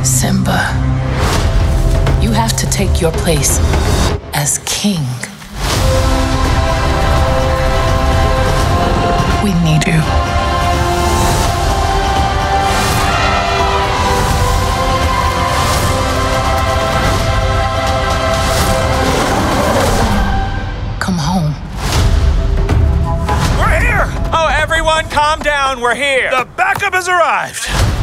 Simba, you have to take your place as king. We need you. Come home. We're here! Oh, everyone, calm down. We're here. The backup has arrived.